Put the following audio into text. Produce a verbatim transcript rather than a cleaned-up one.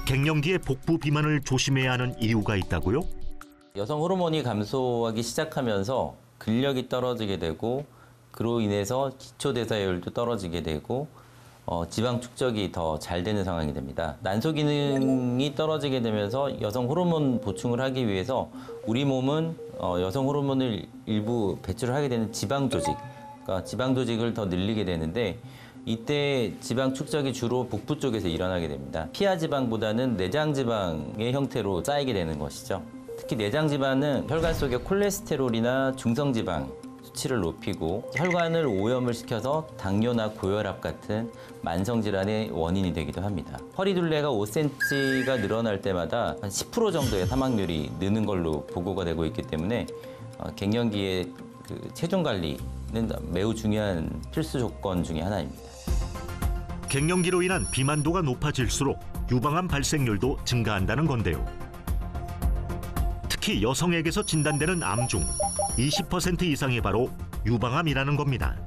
갱년기의 복부 비만을 조심해야 하는 이유가 있다고요? 여성 호르몬이 감소하기 시작하면서 근력이 떨어지게 되고 그로 인해서 기초대사율도 떨어지게 되고 어, 지방 축적이 더 잘 되는 상황이 됩니다. 난소 기능이 떨어지게 되면서 여성 호르몬 보충을 하기 위해서 우리 몸은 어, 여성 호르몬을 일부 배출을 하게 되는 지방 조직, 그러니까 지방 조직을 더 늘리게 되는데 이때 지방 축적이 주로 복부 쪽에서 일어나게 됩니다. 피하 지방보다는 내장 지방의 형태로 쌓이게 되는 것이죠. 특히 내장 지방은 혈관 속의 콜레스테롤이나 중성 지방 수치를 높이고 혈관을 오염을 시켜서 당뇨나 고혈압 같은 만성 질환의 원인이 되기도 합니다. 허리둘레가 오 센티미터가 늘어날 때마다 한 십 퍼센트 정도의 사망률이 느는 걸로 보고가 되고 있기 때문에 어, 갱년기의 그 체중 관리는 매우 중요한 필수 조건 중에 하나입니다. 갱년기로 인한 비만도가 높아질수록 유방암 발생률도 증가한다는 건데요. 특히 여성에게서 진단되는 암 중 이십 퍼센트 이상이 바로 유방암이라는 겁니다.